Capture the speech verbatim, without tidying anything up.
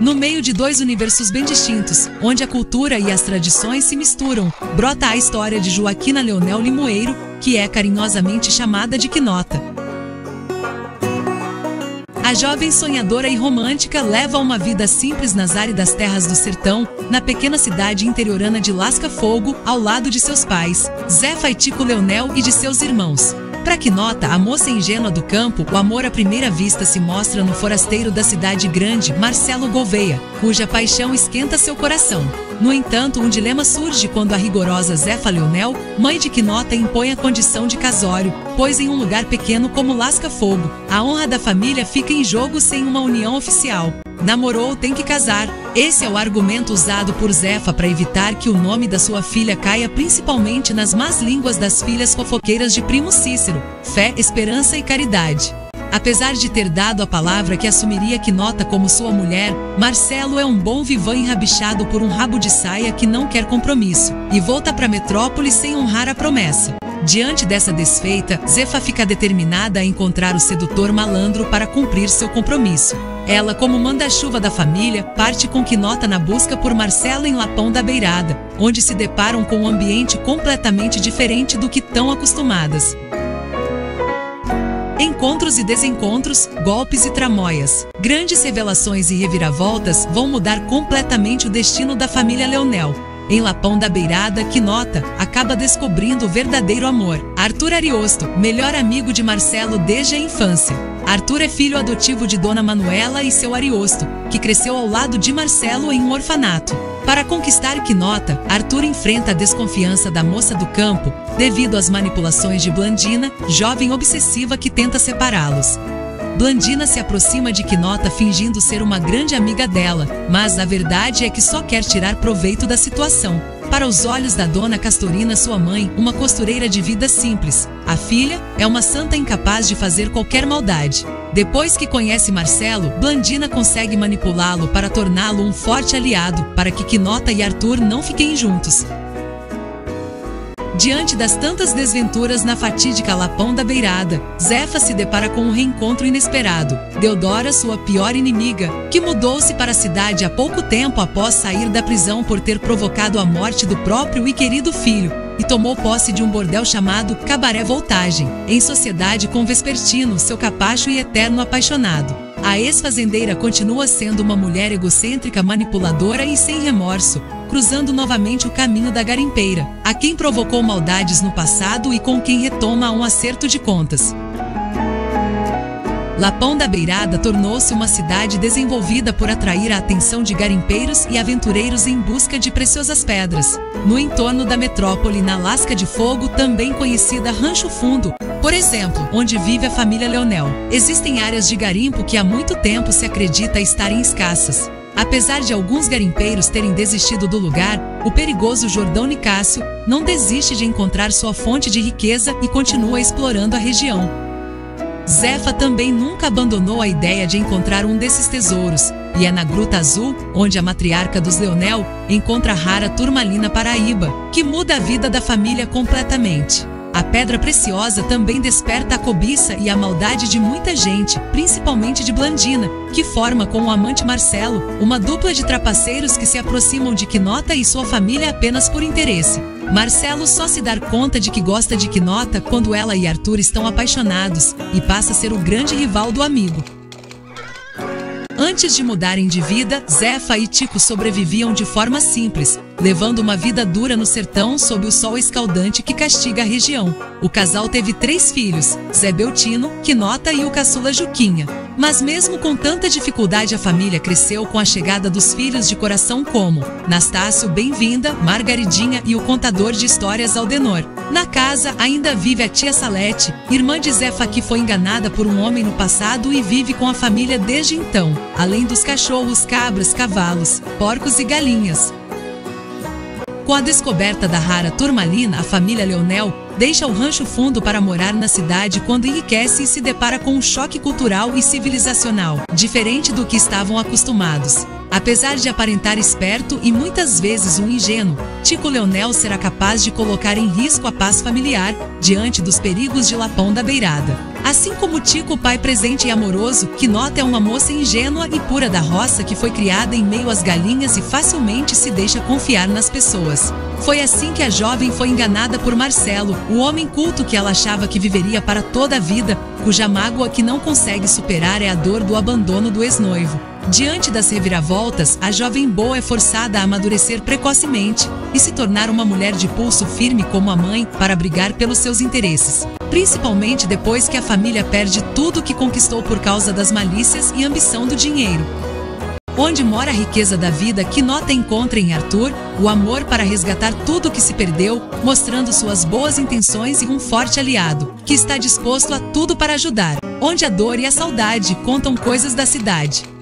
No meio de dois universos bem distintos, onde a cultura e as tradições se misturam, brota a história de Joaquina Leonel Limoeiro, que é carinhosamente chamada de Quinota. A jovem sonhadora e romântica leva uma vida simples nas áridas terras do sertão, na pequena cidade interiorana de Lasca Fogo, ao lado de seus pais, Zefa e Tico Leonel, e de seus irmãos. Para Quinota, a moça ingênua do campo, o amor à primeira vista se mostra no forasteiro da cidade grande, Marcelo Gouveia, cuja paixão esquenta seu coração. No entanto, um dilema surge quando a rigorosa Zefa Leonel, mãe de Quinota, impõe a condição de casório, pois em um lugar pequeno como Lasca Fogo, a honra da família fica em jogo sem uma união oficial. Namorou, tem que casar. Esse é o argumento usado por Zefa para evitar que o nome da sua filha caia principalmente nas más línguas das filhas fofoqueiras de primo Cícero, Fé, Esperança e Caridade. Apesar de ter dado a palavra que assumiria Quinota como sua mulher, Marcelo é um bom vivã enrabixado por um rabo de saia que não quer compromisso, e volta para a metrópole sem honrar a promessa. Diante dessa desfeita, Zefa fica determinada a encontrar o sedutor malandro para cumprir seu compromisso. Ela, como manda-chuva da família, parte com Quinota na busca por Marcelo em Lapão da Beirada, onde se deparam com um ambiente completamente diferente do que estão acostumadas. Encontros e desencontros, golpes e tramóias, grandes revelações e reviravoltas vão mudar completamente o destino da família Leonel. Em Lapão da Beirada, Quinota acaba descobrindo o verdadeiro amor. Arthur Ariosto, melhor amigo de Marcelo desde a infância. Arthur é filho adotivo de Dona Manuela e seu Ariosto, que cresceu ao lado de Marcelo em um orfanato. Para conquistar Quinota, Arthur enfrenta a desconfiança da moça do campo, devido às manipulações de Blandina, jovem obsessiva que tenta separá-los. Blandina se aproxima de Quinota fingindo ser uma grande amiga dela, mas a verdade é que só quer tirar proveito da situação. Para os olhos da Dona Castorina, sua mãe, uma costureira de vida simples, a filha é uma santa incapaz de fazer qualquer maldade. Depois que conhece Marcelo, Blandina consegue manipulá-lo para torná-lo um forte aliado, para que Quinota e Arthur não fiquem juntos. Diante das tantas desventuras na fatídica Lapão da Beirada, Zefa se depara com um reencontro inesperado. Deodora, sua pior inimiga, que mudou-se para a cidade há pouco tempo após sair da prisão por ter provocado a morte do próprio e querido filho, e tomou posse de um bordel chamado Cabaré Voltagem, em sociedade com Vespertino, seu capacho e eterno apaixonado. A ex-fazendeira continua sendo uma mulher egocêntrica, manipuladora e sem remorso, cruzando novamente o caminho da garimpeira, a quem provocou maldades no passado e com quem retoma um acerto de contas. Lapão da Beirada tornou-se uma cidade desenvolvida por atrair a atenção de garimpeiros e aventureiros em busca de preciosas pedras. No entorno da metrópole, na Lasca de Fogo, também conhecida Rancho Fundo, por exemplo, onde vive a família Leonel, existem áreas de garimpo que há muito tempo se acredita estarem escassas. Apesar de alguns garimpeiros terem desistido do lugar, o perigoso Jordão Nicásio não desiste de encontrar sua fonte de riqueza e continua explorando a região. Zefa também nunca abandonou a ideia de encontrar um desses tesouros, e é na Gruta Azul, onde a matriarca dos Leonel encontra a rara turmalina paraíba, que muda a vida da família completamente. A pedra preciosa também desperta a cobiça e a maldade de muita gente, principalmente de Blandina, que forma com o amante Marcelo uma dupla de trapaceiros que se aproximam de Quinota e sua família apenas por interesse. Marcelo só se dá conta de que gosta de Quinota quando ela e Arthur estão apaixonados, e passa a ser o grande rival do amigo. Antes de mudarem de vida, Zefa e Tico sobreviviam de forma simples, levando uma vida dura no sertão sob o sol escaldante que castiga a região. O casal teve três filhos, Zé Beltino, Quinota e o caçula Juquinha. Mas mesmo com tanta dificuldade, a família cresceu com a chegada dos filhos de coração como Nastácio, Bem-vinda, Margaridinha e o contador de histórias Aldenor. Na casa ainda vive a tia Salete, irmã de Zefa, que foi enganada por um homem no passado e vive com a família desde então, além dos cachorros, cabras, cavalos, porcos e galinhas. Com a descoberta da rara turmalina, a família Leonel deixa o Rancho Fundo para morar na cidade quando enriquece e se depara com um choque cultural e civilizacional, diferente do que estavam acostumados. Apesar de aparentar esperto e muitas vezes um ingênuo, Tico Leonel será capaz de colocar em risco a paz familiar diante dos perigos de Lapão da Beirada. Assim como Tico, o pai presente e amoroso, Quinota é uma moça ingênua e pura da roça que foi criada em meio às galinhas e facilmente se deixa confiar nas pessoas. Foi assim que a jovem foi enganada por Marcelo, o homem culto que ela achava que viveria para toda a vida, cuja mágoa que não consegue superar é a dor do abandono do ex-noivo. Diante das reviravoltas, a jovem boa é forçada a amadurecer precocemente e se tornar uma mulher de pulso firme como a mãe para brigar pelos seus interesses, principalmente depois que a família perde tudo que conquistou por causa das malícias e ambição do dinheiro. Onde mora a riqueza da vida, Quinota encontra em Arthur o amor para resgatar tudo o que se perdeu, mostrando suas boas intenções e um forte aliado, que está disposto a tudo para ajudar. Onde a dor e a saudade contam coisas da cidade.